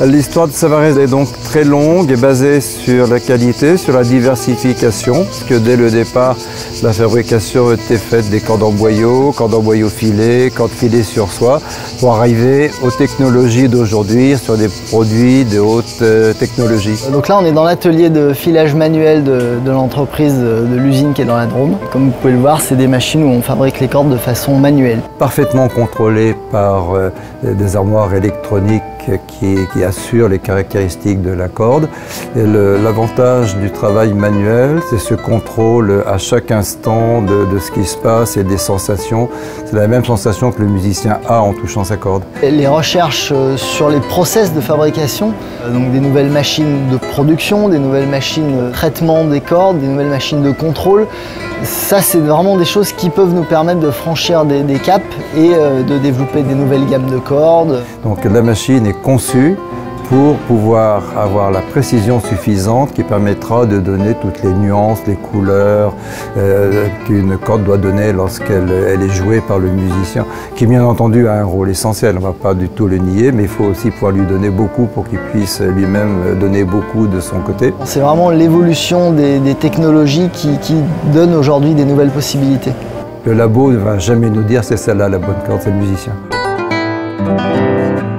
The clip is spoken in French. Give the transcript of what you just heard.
L'histoire de SAVAREZ est donc très longue et basée sur la qualité, sur la diversification, puisque dès le départ, la fabrication était faite des cordes en boyau filés, cordes filées sur soie, pour arriver aux technologies d'aujourd'hui, sur des produits de haute technologie. Donc là, on est dans l'atelier de filage manuel de l'entreprise, de l'usine qui est dans la Drôme. Comme vous pouvez le voir, c'est des machines où on fabrique les cordes de façon manuelle. Parfaitement contrôlées par des armoires électroniques qui assurent les caractéristiques de la corde. L'avantage du travail manuel, c'est ce contrôle à chaque instant de ce qui se passe et des sensations. C'est la même sensation que le musicien a en touchant sa corde. Les recherches sur les process de fabrication, donc des nouvelles machines de production, des nouvelles machines de traitement des cordes, des nouvelles machines de contrôle, ça c'est vraiment des choses qui peuvent nous permettre de franchir des caps et de développer des nouvelles gammes de cordes. Donc la machine est conçue pour pouvoir avoir la précision suffisante qui permettra de donner toutes les nuances, les couleurs qu'une corde doit donner lorsqu'elle est jouée par le musicien, qui bien entendu a un rôle essentiel, on ne va pas du tout le nier, mais il faut aussi pouvoir lui donner beaucoup pour qu'il puisse lui-même donner beaucoup de son côté. C'est vraiment l'évolution des technologies qui donne aujourd'hui des nouvelles possibilités. Le labo ne va jamais nous dire c'est celle-là la bonne corde, c'est le musicien.